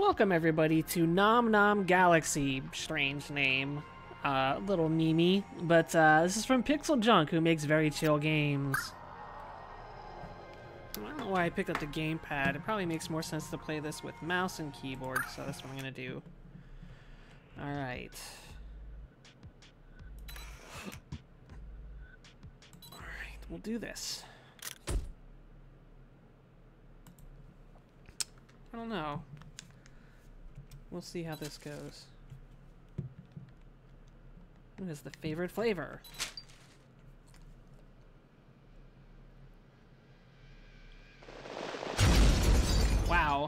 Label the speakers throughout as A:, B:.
A: Welcome everybody to Nom Nom Galaxy. Strange name. Little meme. But this is from Pixel Junk, who makes very chill games. I don't know why I picked up the gamepad. It probably makes more sense to play this with mouse and keyboard, so that's what I'm gonna do. Alright. Alright, we'll do this. I don't know. We'll see how this goes. What is the favorite flavor? Wow.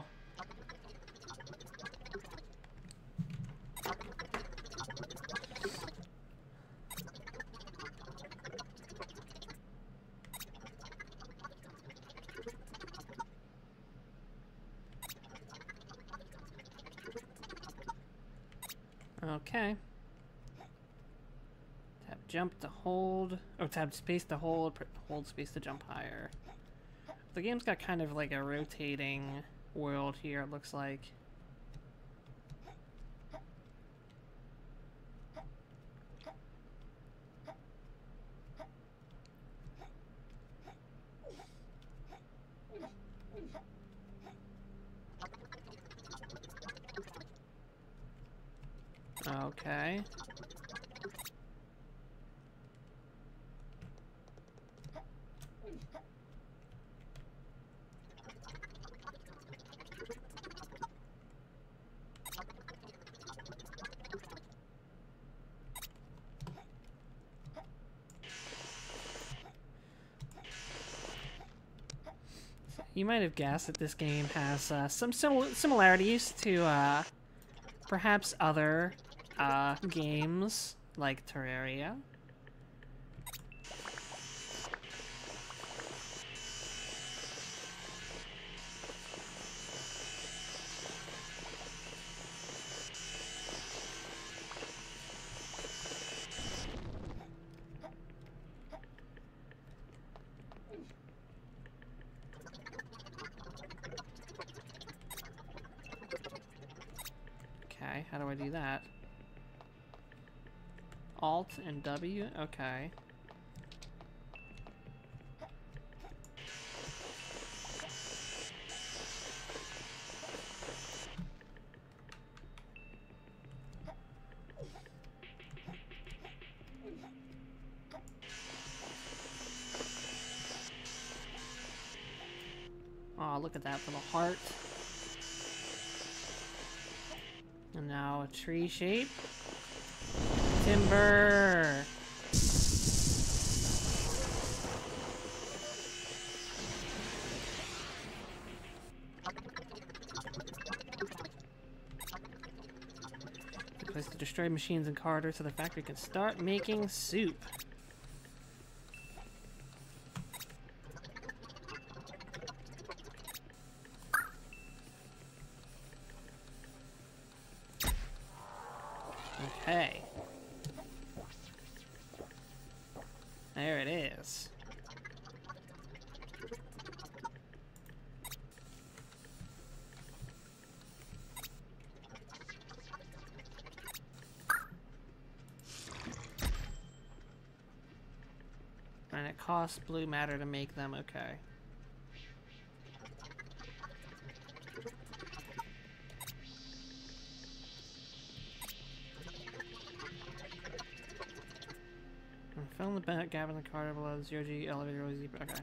A: Okay. Tap jump to hold. Oh, tap space to hold. Hold space to jump higher. The game's got kind of like a rotating world here, it looks like. Okay. You might have guessed that this game has some similarities to perhaps other games like Terraria. Okay, how do I do that? Alt and W? Okay. Oh, look at that little heart. And now a tree shape. Timber! A place to destroy machines and corridors so the factory can start making soup. Okay. There it is. And it costs blue matter to make them, okay. Fill in the back gap in the corridor below the 0G elevator. Okay.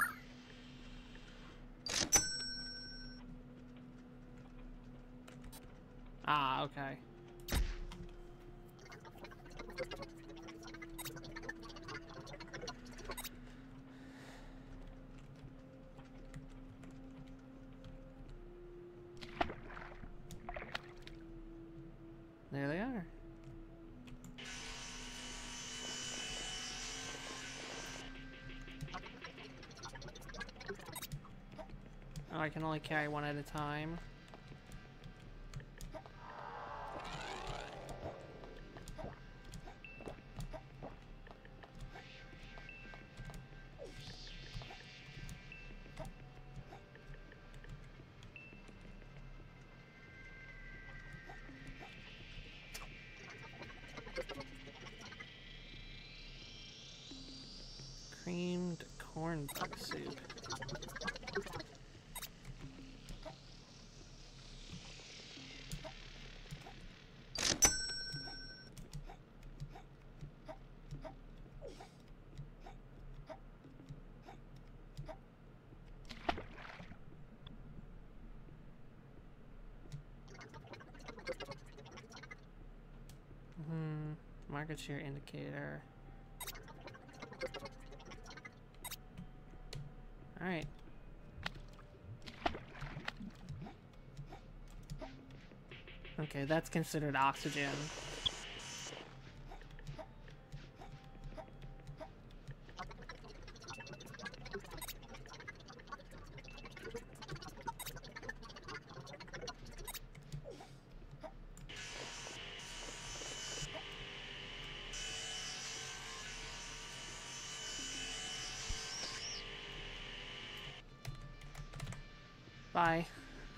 A: Ah, okay. There they are. Oh, I can only carry one at a time. and bug soup. Market share indicator. Alright. Okay, that's considered oxygen. Bye.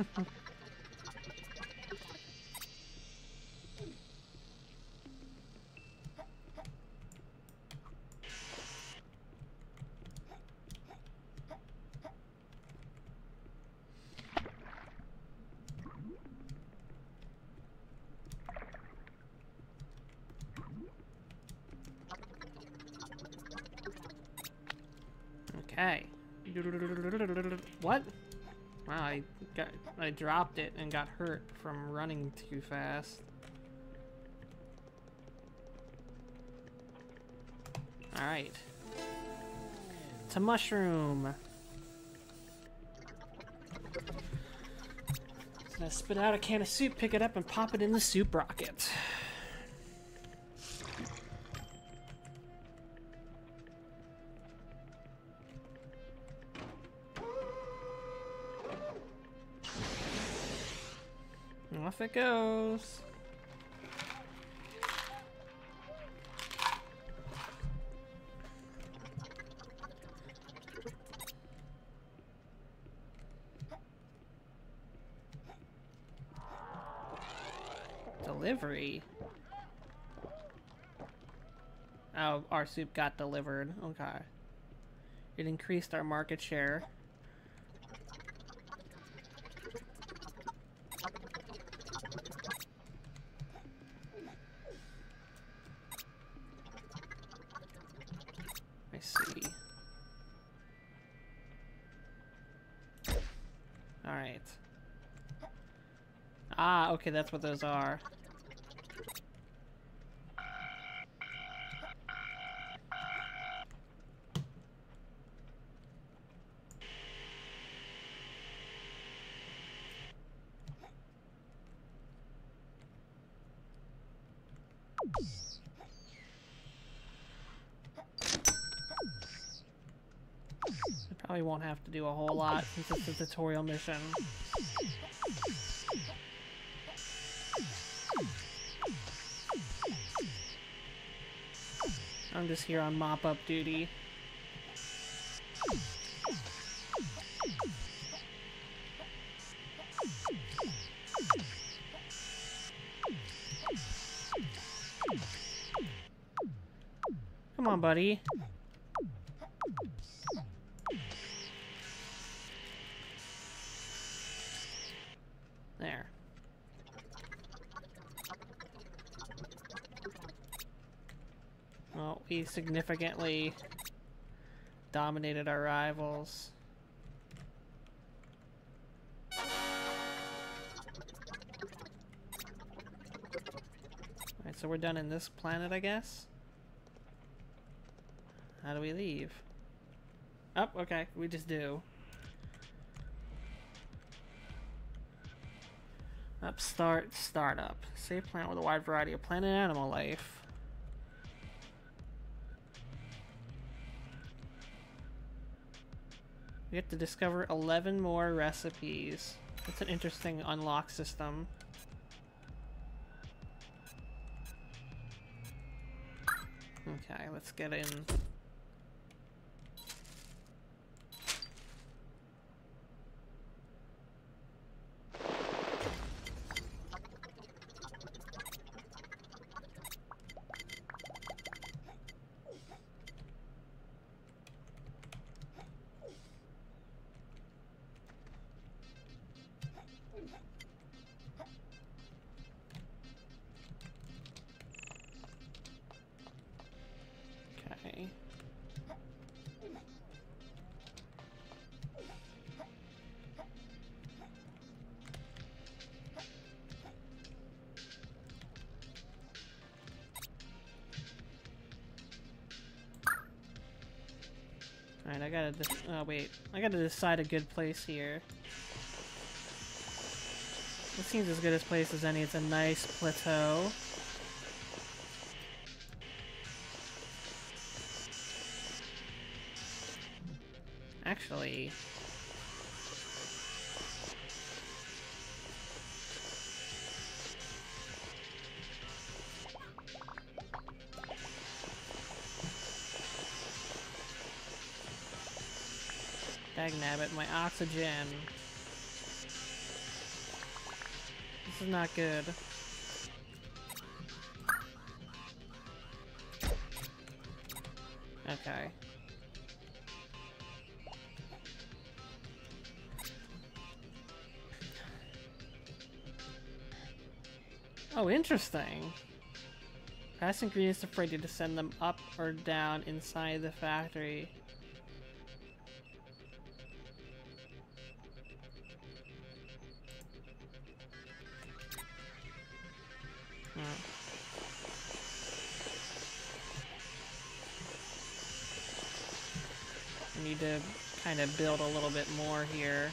A: Okay. What? Wow, I dropped it and got hurt from running too fast. Alright. It's a mushroom. So I spit out a can of soup, pick it up, and pop it in the soup rocket. Off it goes. Delivery? Oh, our soup got delivered. Okay. It increased our market share. I see. Alright. Ah, okay, that's what those are. I probably won't have to do a whole lot since it's a tutorial mission. I'm just here on mop-up duty. Come on, buddy. There. Well, we significantly dominated our rivals. Alright, so we're done in this planet, I guess? How do we leave? Oh, okay, we just do. Startup. Safe planet with a wide variety of plant and animal life. We have to discover 11 more recipes. That's an interesting unlock system. Okay, let's get in. Okay. Alright, I gotta oh wait. I gotta decide a good place here. It seems as good a place as any. It's a nice plateau. Actually... Dagnabbit, my oxygen. This is not good. Okay. Oh, interesting. Pass ingredients to Freddy to send them up or down inside the factory. I need to kind of build a little bit more here.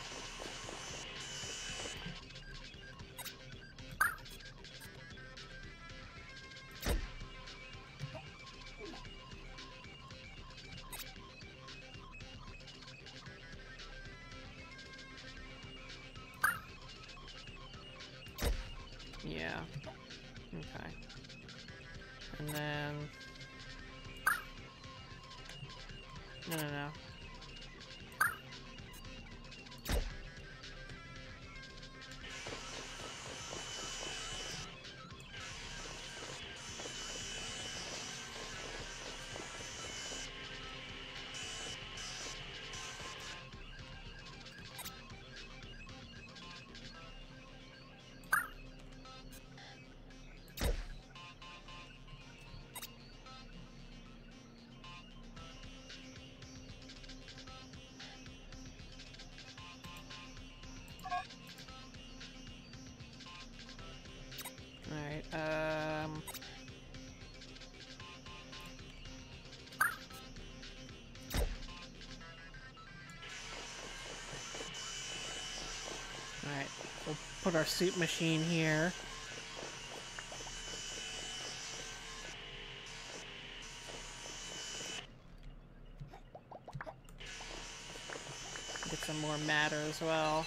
A: Yeah. Okay. And then... No. Alright, Alright, we'll put our soup machine here. Get some more matter as well.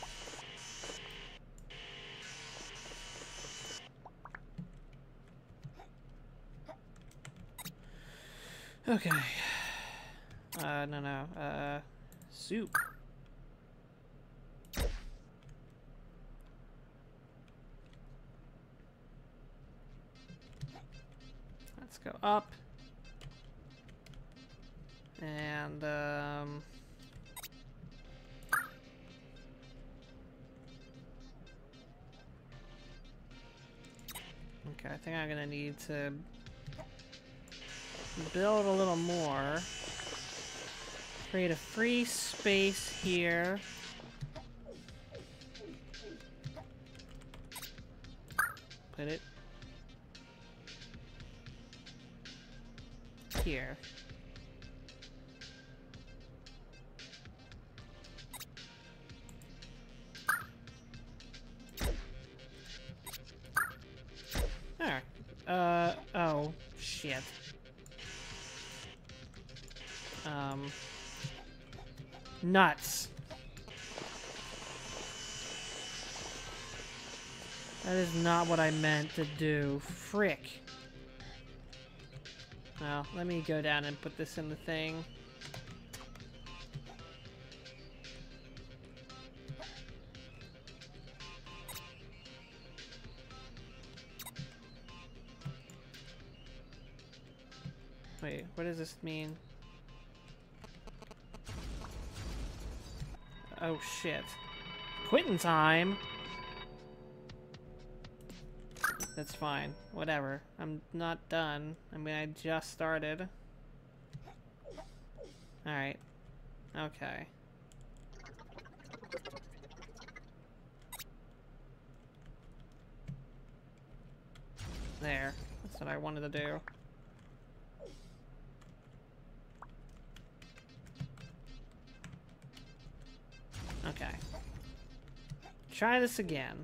A: Okay. No. Soup. Let's go up. And, okay, I think I'm gonna need to build a little more. Create a free space here. Put it here. Alright. Oh, shit. Nuts. That is not what I meant to do. Frick. Well, let me go down and put this in the thing. Wait, what does this mean? Oh shit. Quitting time? That's fine. Whatever. I'm not done. I mean, I just started. Alright. Okay. There. That's what I wanted to do. Okay. Try this again.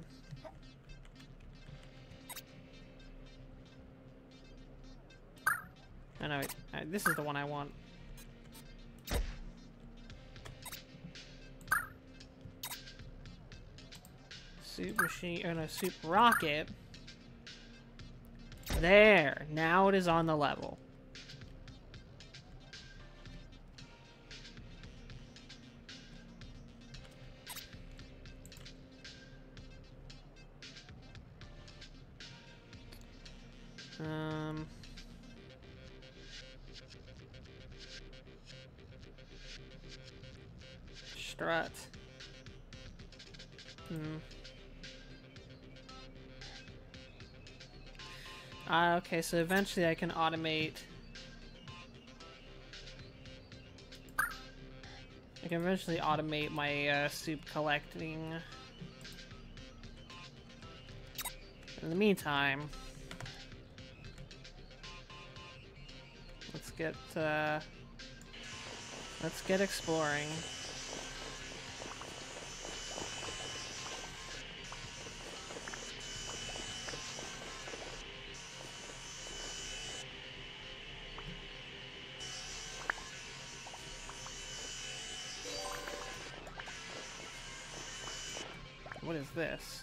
A: Oh no, this is the one I want. Soup machine, oh no, soup rocket. There, now it is on the level. Strut. Okay, so eventually I can automate. I can eventually automate my soup collecting. In the meantime, let's get exploring. What is this?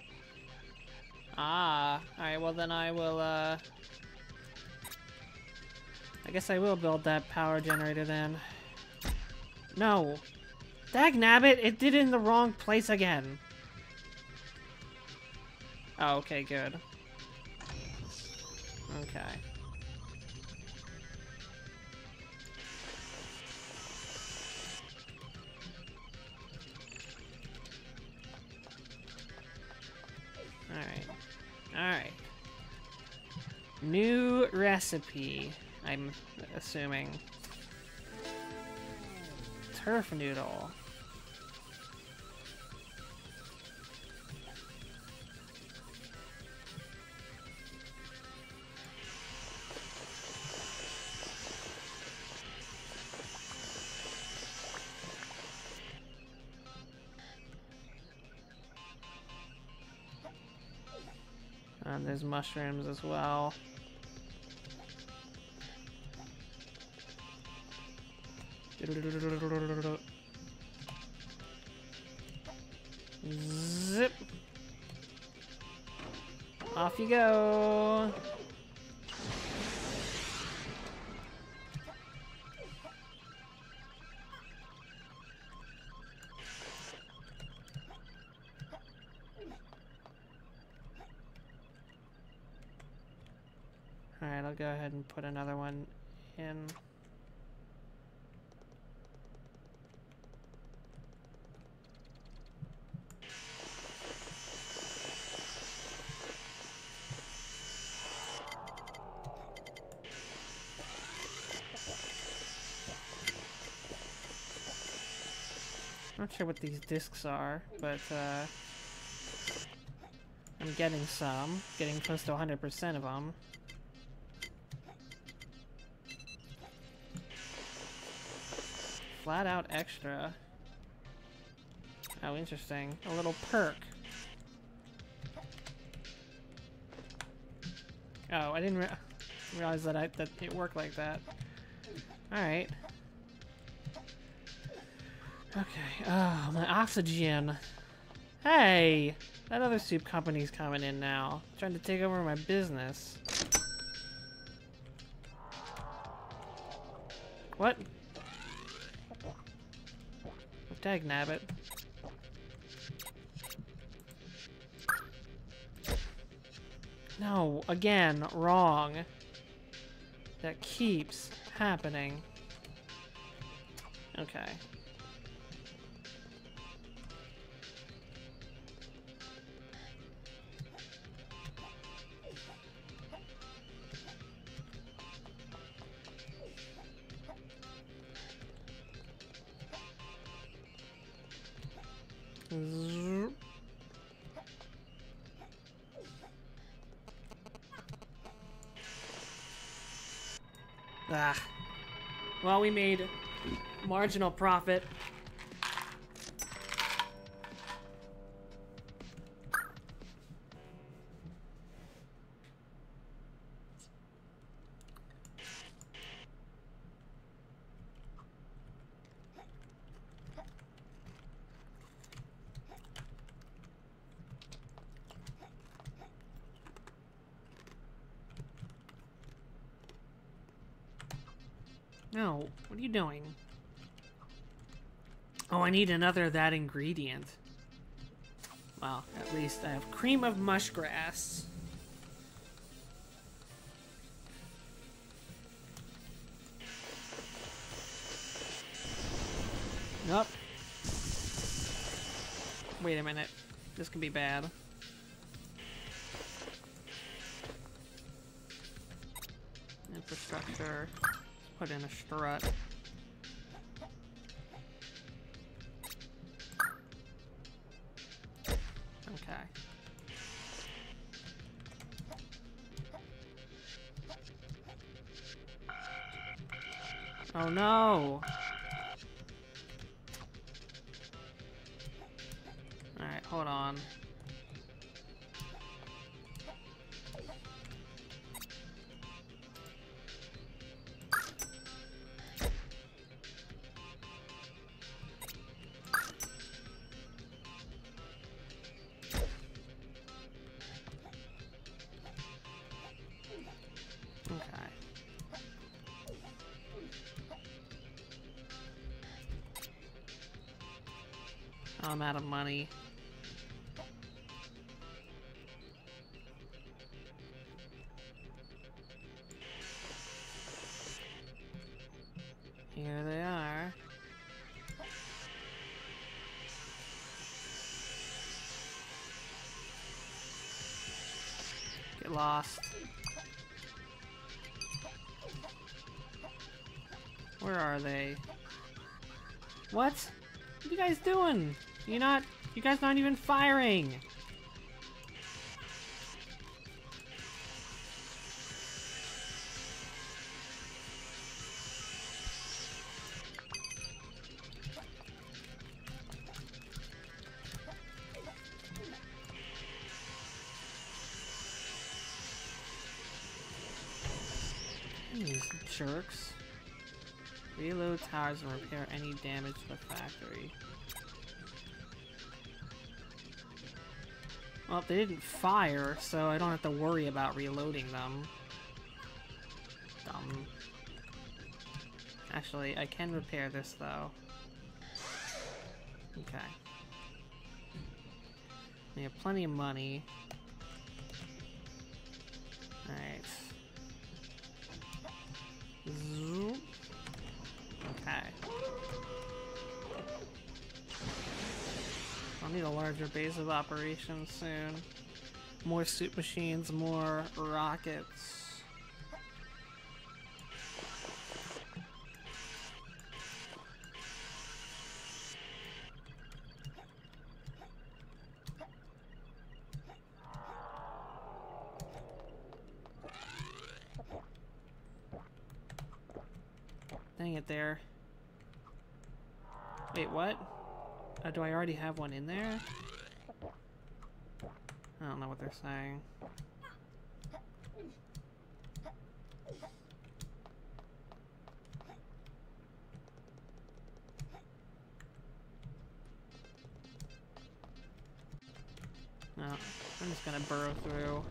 A: Ah, alright, well then I will, I guess I will build that power generator then. No! Dagnabbit, it did it in the wrong place again! Oh, okay, good. Okay. Alright. Alright. New recipe, I'm assuming. Turf noodle. There's mushrooms as well. Zip. Off you go. Alright, I'll go ahead and put another one in. Not sure what these discs are, but I'm getting some. Getting close to 100% of them. Flat out extra. Oh, interesting. A little perk. Oh, I didn't realize that it worked like that. Alright. Okay. Oh, my oxygen. Hey! That other soup company's coming in now. Trying to take over my business. What? Dagnabbit. No, again, wrong. That keeps happening. Okay. Ah. Well, we made marginal profit. No, what are you doing? Oh, I need another of that ingredient. Well, at least I have cream of mushgrass. Nope. Wait a minute. This could be bad. Infrastructure. Put in a strut. Okay. Oh no! Alright, hold on. I'm out of money. Here they are. Get lost. Where are they? What? What are you guys doing? You guys aren't even firing! These jerks. Reload towers and repair any damage to the factory. Well, they didn't fire, so I don't have to worry about reloading them. Dumb. Actually, I can repair this, though. Okay. We have plenty of money. Alright. Zoop. Okay. I'll need a larger base of operations soon. More suit machines, more rockets. Dang it there. Wait, what? Do I already have one in there? I don't know what they're saying. No, I'm just gonna burrow through.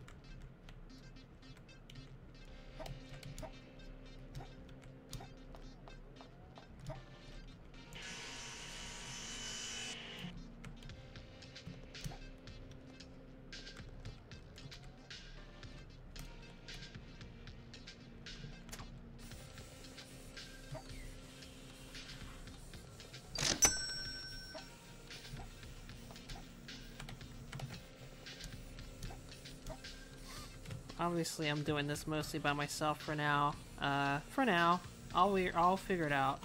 A: Obviously, I'm doing this mostly by myself for now. For now, I'll figure it out.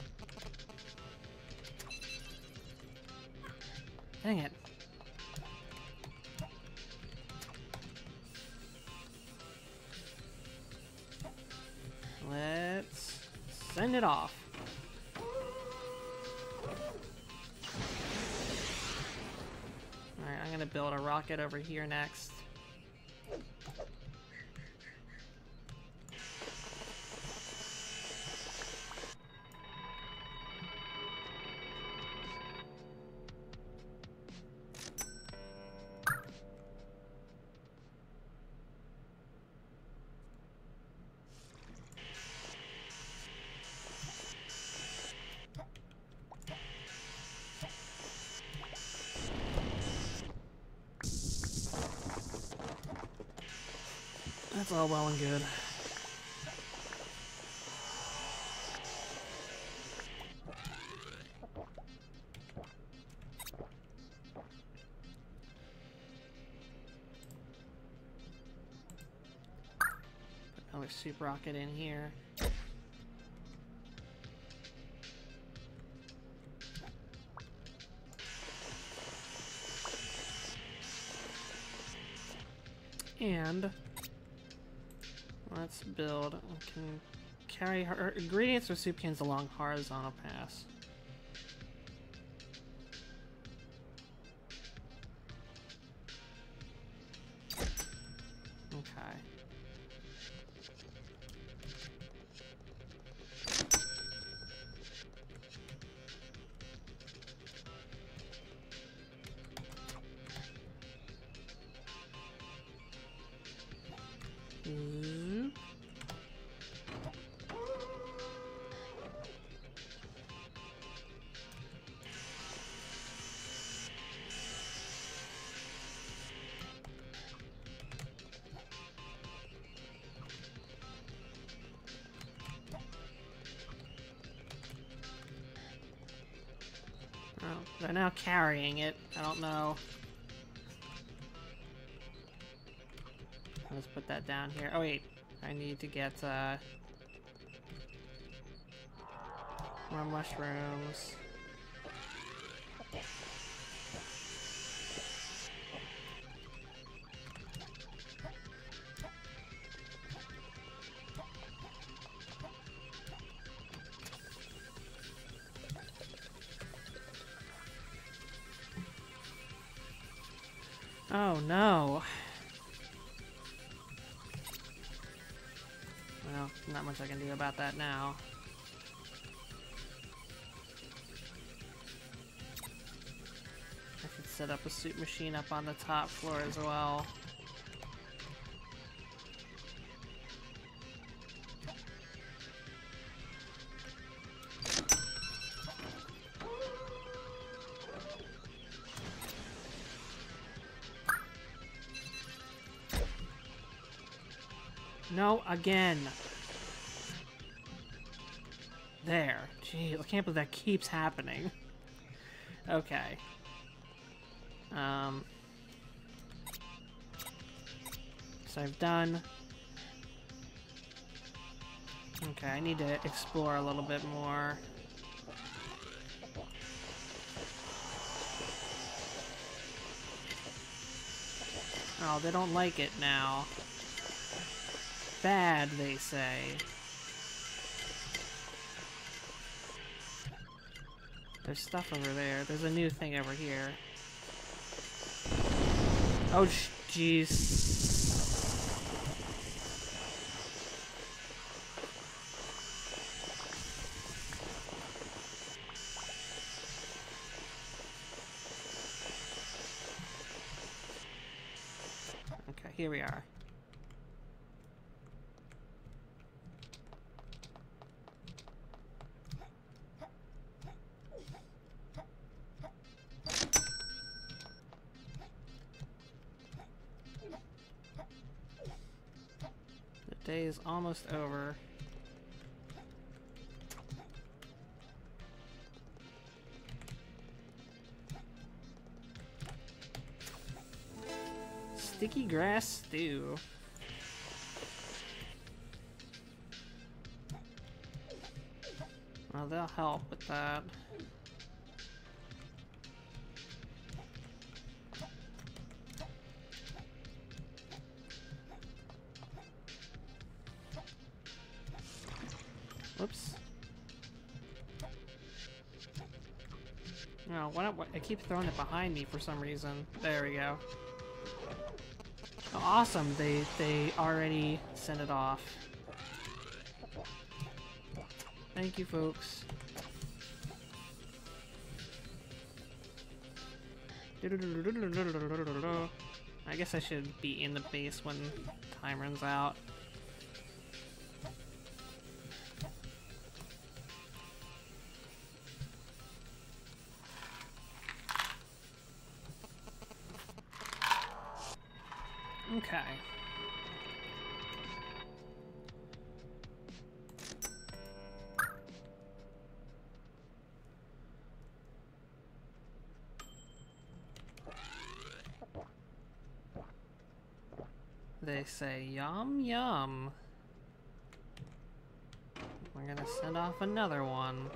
A: Dang it. Send it off. Alright, I'm gonna build a rocket over here next. That's all well and good. Put another soup rocket in here. And let's build. We can carry her ingredients or soup cans along horizontal paths. Okay. Oh, they're now carrying it. I don't know. Let's put that down here. Oh wait, I need to get more mushrooms. Oh no. Well, not much I can do about that now. I could set up a soup machine up on the top floor as well. No, again. There. Jeez, I can't believe that keeps happening. Okay. So I've done. Okay, I need to explore a little bit more. Oh, they don't like it now. Bad, they say. There's stuff over there. There's a new thing over here. Oh, jeez. Okay, here we are. Day is almost over. Sticky grass stew. Well, they'll help with that. Whoops. No, why not? I keep throwing it behind me for some reason. There we go. Oh, awesome! They already sent it off. Thank you, folks. I guess I should be in the base when time runs out. Okay. They say yum yum. We're gonna send off another one.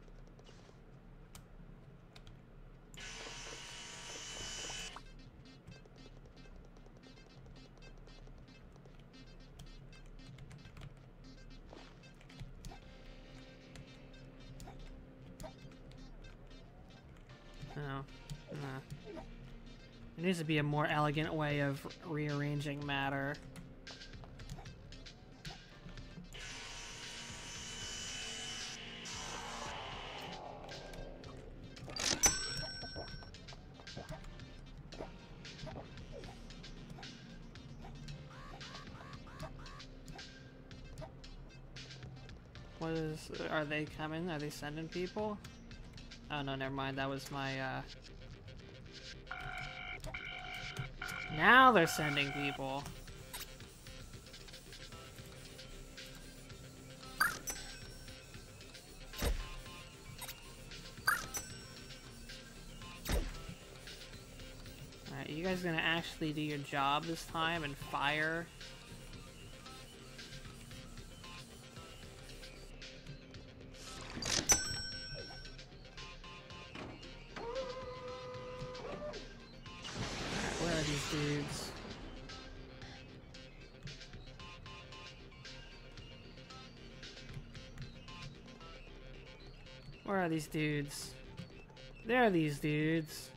A: No. Nah. There needs to be a more elegant way of rearranging matter. What is... Are they coming? Are they sending people? Oh no, never mind. That was my, Now they're sending people. Alright, you guys gonna actually do your job this time and fire? Dudes. Where are these dudes? There are these dudes.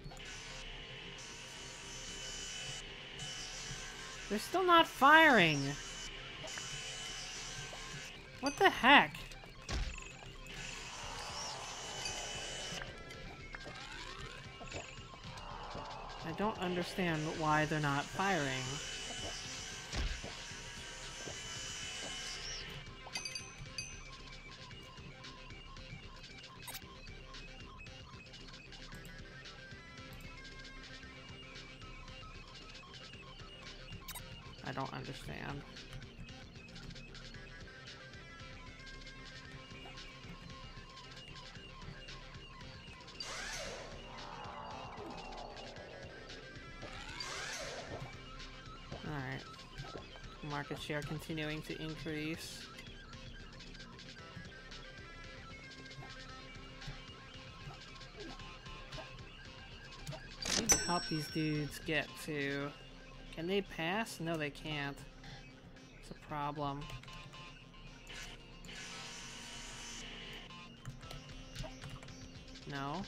A: They're still not firing. What the heck? I don't understand why they're not firing. I don't understand. Alright. Market share continuing to increase. I need to help these dudes get to... Can they pass? No, they can't. It's a problem. No.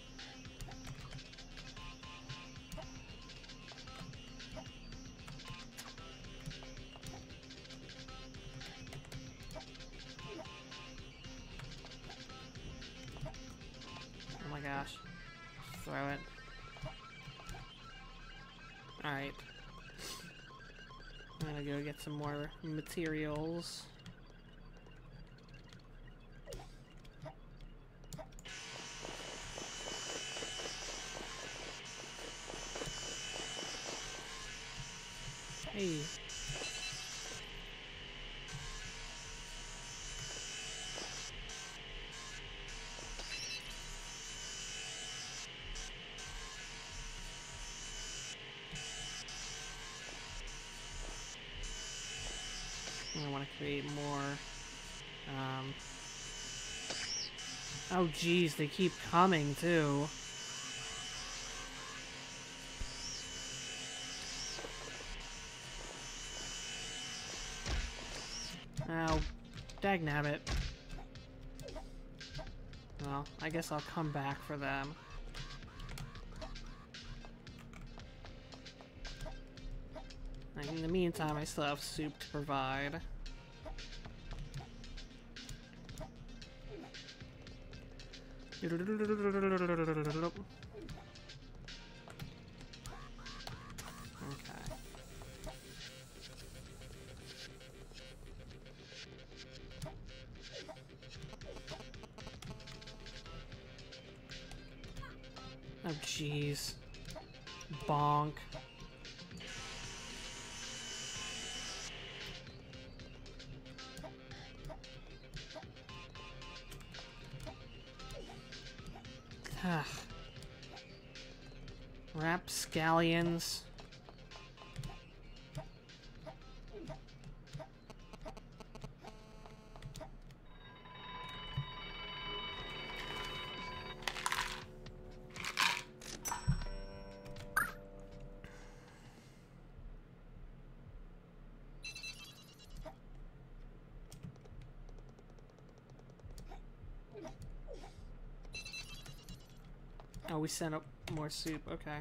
A: Oh my gosh. Just throw it. Alright. I'm gonna go get some more materials. Hey. I want to create more. Oh geez, they keep coming too. Oh, dagnabbit. Well, I guess I'll come back for them. In the meantime, I still have soup to provide. Oh, jeez. Bonk. Rapscallions. Oh, we sent up more soup. Okay.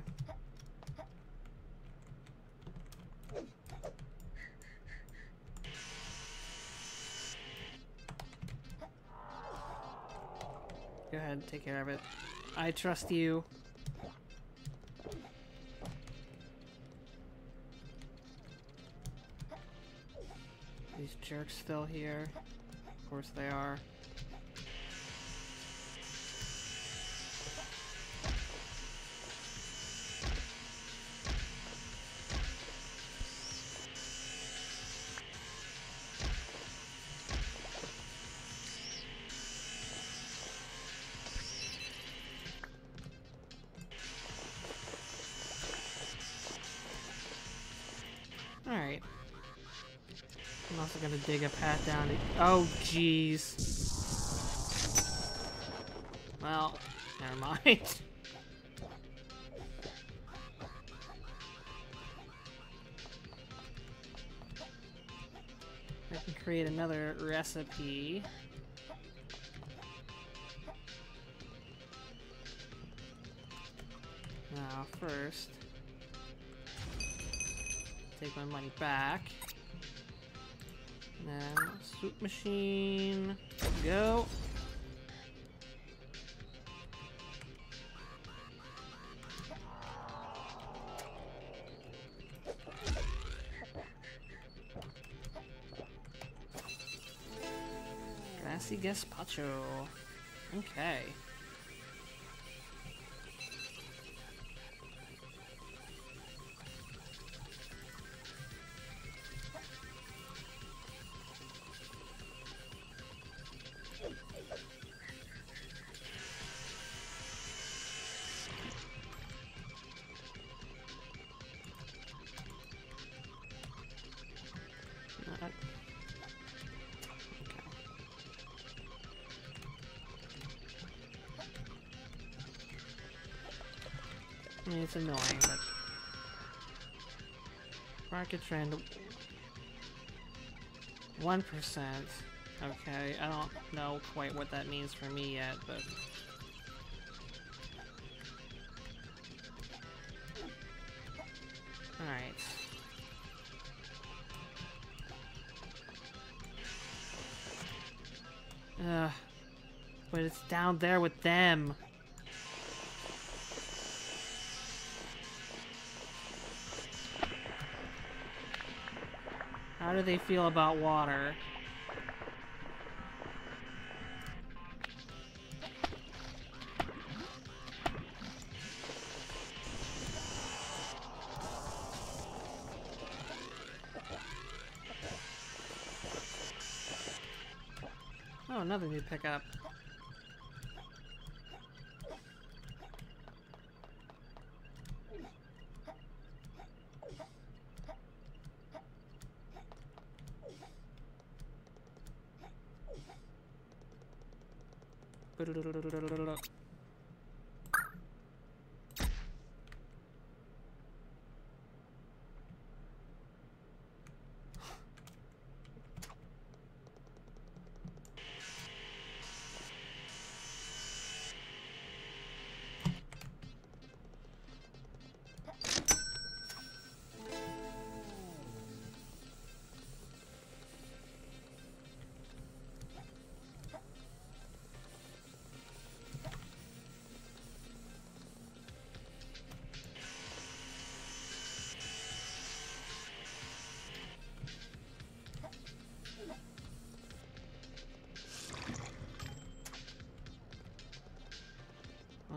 A: Go ahead and take care of it. I trust you. These jerks still here. Of course they are. Alright. I'm also gonna dig a path down to— oh, jeez. Well, never mind. I can create another recipe. Now, first, take my money back. And then, soup machine, go. Grassy gazpacho. Okay. I mean, it's annoying, but market trend 1%. Okay, I don't know quite what that means for me yet, but alright. But it's down there with them. How do they feel about water? Oh, another new pickup.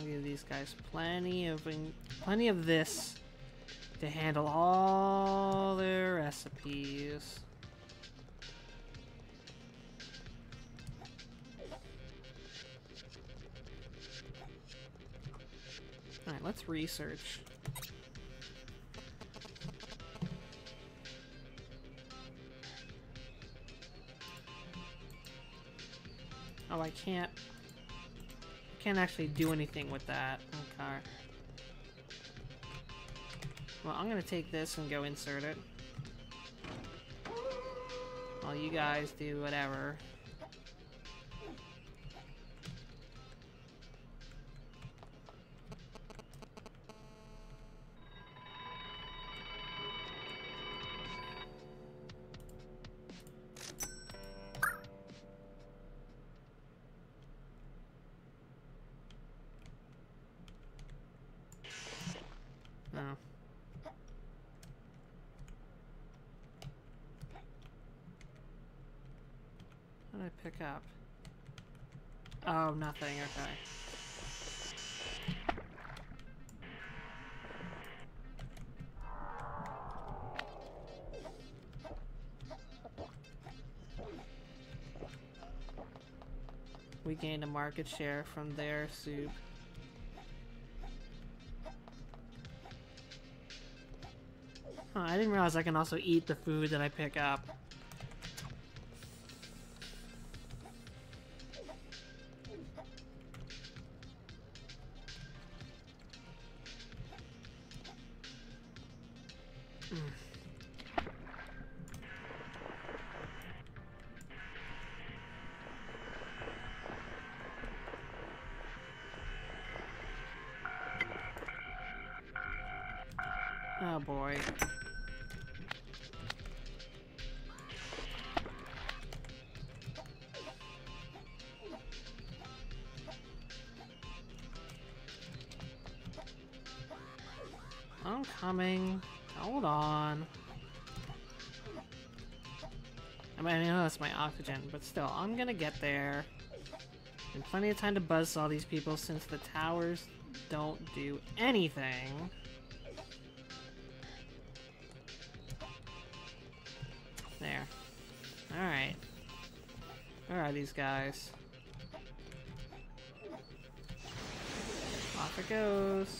A: I'll give these guys plenty of this to handle all their recipes. Alright, let's research. Oh, I can't actually do anything with that. Okay. Well, I'm gonna take this and go insert it. While you guys do whatever. No. What did I pick up? Oh, nothing. Okay. We gained a market share from their soup. Huh, I didn't realize I can also eat the food that I pick up. Oh boy. I'm coming. Hold on. I mean, I know that's my oxygen, but still, I'm gonna get there. And plenty of time to buzz all these people since the towers don't do anything. There. Alright. Where are these guys? Off it goes.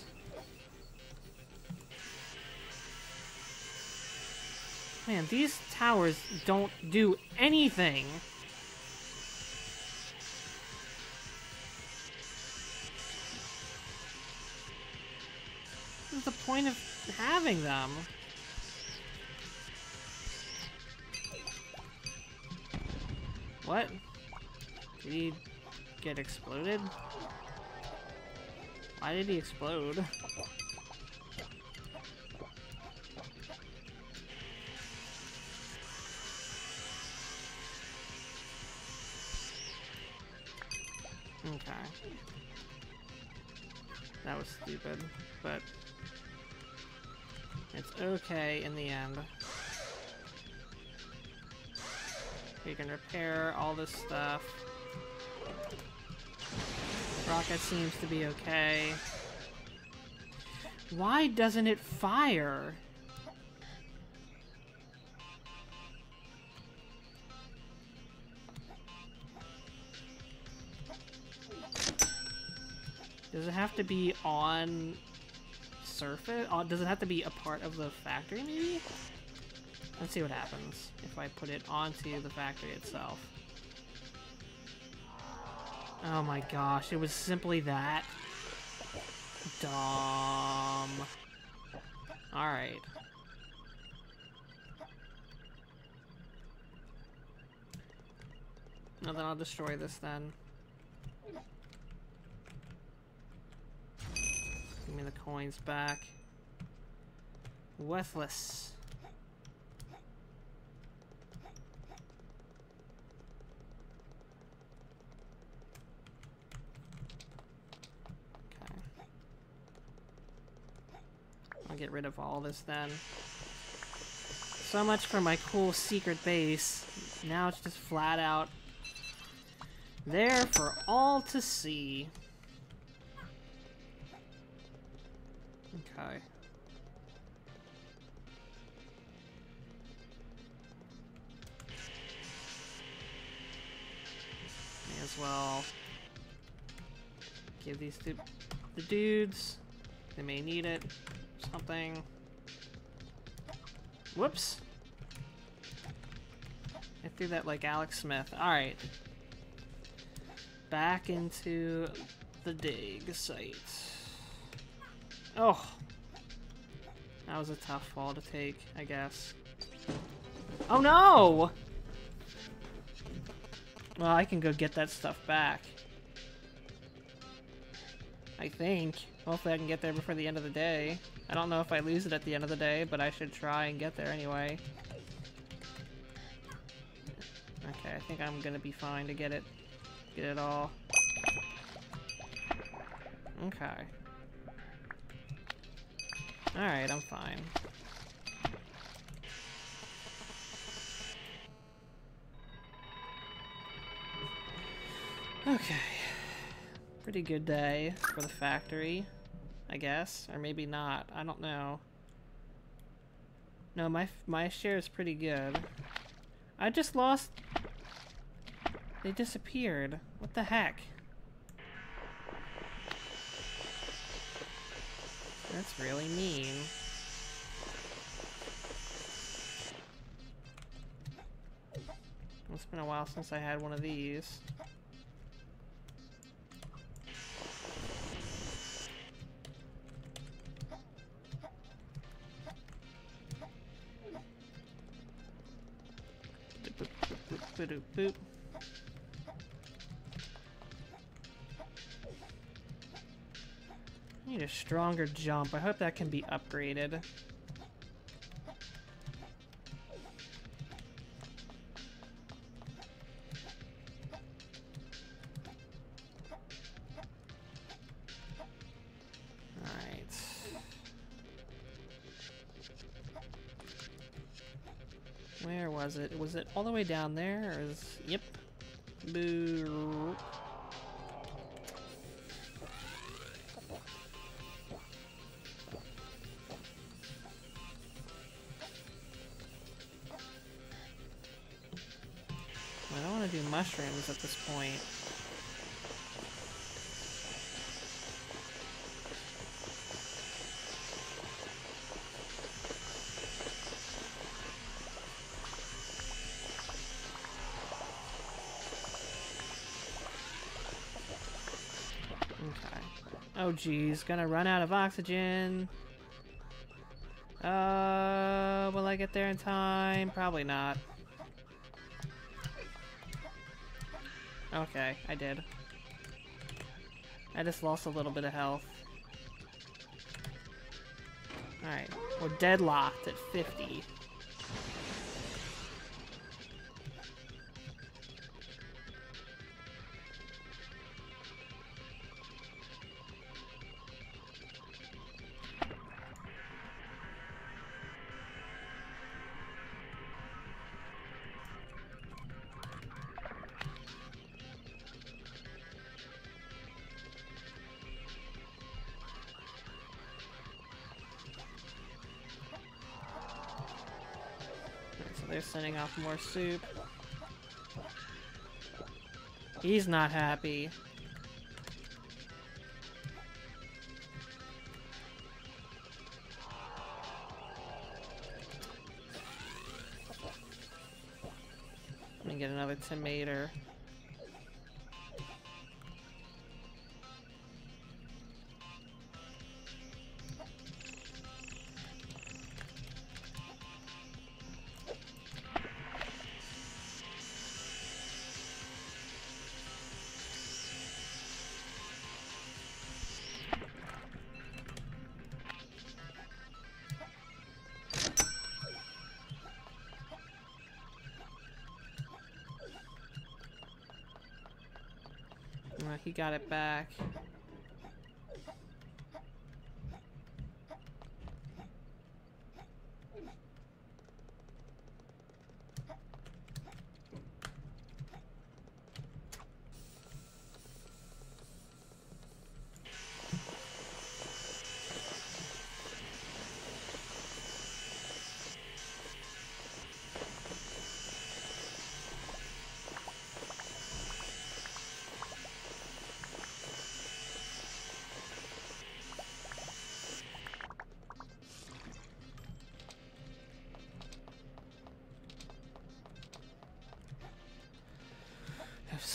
A: Man, these towers don't do anything. What's the point of having them? What? Did he get exploded? Why did he explode? Okay. That was stupid, but it's okay in the end. We can repair all this stuff. Rocket seems to be okay. Why doesn't it fire? Does it have to be on surface? Does it have to be a part of the factory, maybe? Let's see what happens if I put it onto the factory itself. Oh my gosh, it was simply that? Dumb. Alright. Well, then I'll destroy this then. Give me the coins back. Worthless. Okay. I'll get rid of all this then. So much for my cool secret base. Now it's just flat out there for all to see. Okay. May as well give these to the dudes. They may need it. Something. Whoops. I threw that like Alex Smith. Alright. Back into the dig site. Oh. That was a tough fall to take, I guess. Oh no! Well, I can go get that stuff back. I think. Hopefully I can get there before the end of the day. I don't know if I lose it at the end of the day, but I should try and get there anyway. Okay, I think I'm gonna be fine to get it all. Okay. Alright, I'm fine. Okay. Pretty good day for the factory, I guess. Or maybe not. I don't know. No, my share is pretty good. I just lost... They disappeared. What the heck? That's really mean. It's been a while since I had one of these. Boop, boop, boop, boop, boop. I need a stronger jump. I hope that can be upgraded. Alright. Where was it? Was it all the way down there? Or is... Yep. Boo. I don't want to do mushrooms at this point. Okay. Oh geez, gonna run out of oxygen. Will I get there in time? Probably not. Okay, I did. I just lost a little bit of health. Alright, we're deadlocked at 50. They're sending off more soup. He's not happy. Let me get another tomato. He got it back.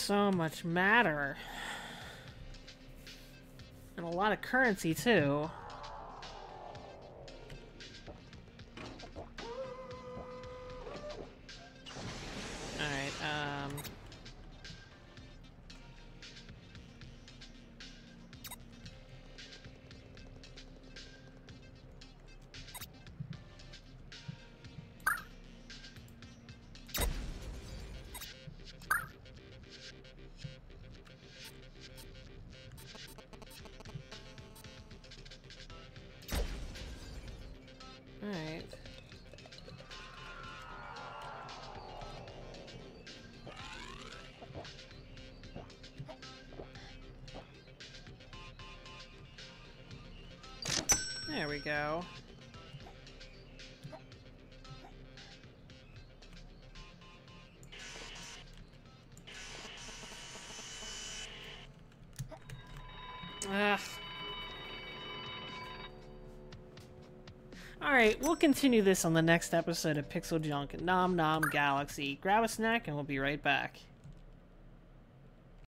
A: so much matter. And a lot of currency, too. Alright, alright. There we go. Ugh. Alright, we'll continue this on the next episode of Pixel Junk Nom Nom Galaxy. Grab a snack and we'll be right back.